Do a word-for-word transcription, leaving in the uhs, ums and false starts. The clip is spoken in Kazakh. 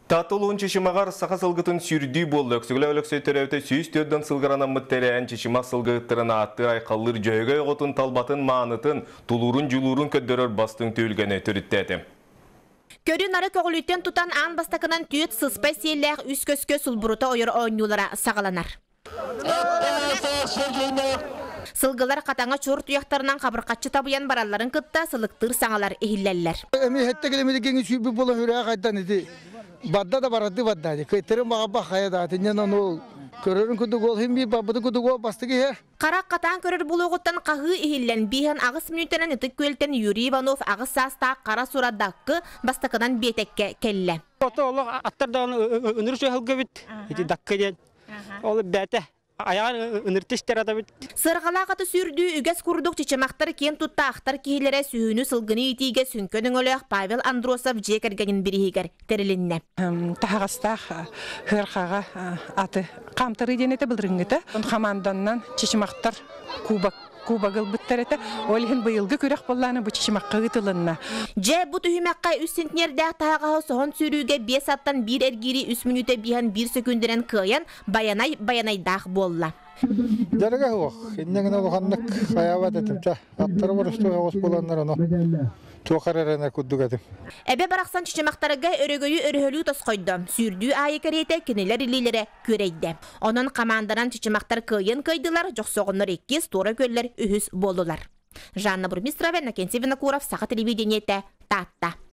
Татылуын чешімағар сақа сылғытын сүрді болды. Өксігілі өліксөй төрәуті сүйіс төрден сылғыранан мұттәрән чешімақ сылғыттырына атты айқалыр жөйгөй ғотын талбатын маңытын, тулурун жулурун көддөрөр бастың төлгені түріттәді. Көрін ары көғіліттен тұтан аң бастақынан түйет сыспай сейлләғ үс көске сұлбұрута ойыр ойнулара сағаланар. Сылгылар қатаңа чор туяқтарынан қабырқатчы табыян бараларын кытта сылықтыр саңалар ehillәлләр. Эми хетте келемеде кеңи сүйбү бола хүрә кайдан иди. Бадда да барады бадда. Кайтерен бага бахая да тенен аны көрөрүн күдү гол химби бабыды күдү гол бастыгы. Қарақ қатаң көрір бұлығыттан қағы ehillen бихан ағыс минуттан үтік көлтен Юрий Иванов ағыс саста қара сурадаққы бастықынан бетекке келі. Оты олық аттардан үнір сөйілгі біт. Еті даққы ден. Олы бәті. Аяғын үніртіштер ада біт. Сырғала қаты сүрді үгәс күрдік чечемақтар кен тұтта ақтар кейлері сүйіні сылғыны етейге сүнкінің өліғ Павел Андросов жекергенін бірігер тәрілінне. Тағастақ хырқаға аты қамтыры денеті білдіріңгеті. Қаманданнан чечемақтар кубак. Кубагыл бүттәрәті, олығын бұйылғы көрек болланы бұ чешімаққа ғытылынна. Жә бұ түйімаққа үс сентнердәқ тағағы соғын сүрүүге бес аттан бір әргері үс минуты бихан бір секундерен күйен баянай-баянайдақ болла. Жарыға хуақ, иннеген олғанлық қаябат етім. Аттары бұрысты ғауыз боланлар оны. Туақарарана күддік әдім. Әбе барақсан чечемақтарыға өрігөйі өрігөлі тосқойды. Сүрдүү айы кәреті кенелер илелері көрейді. Оның қамандаран чечемақтар күйен көйділар, жоқ соғыныр еккес торы көллер үхіс болулар. Жанна Бурмистрова, Накенсевина Куров, Сақа телевидениеті, Татта.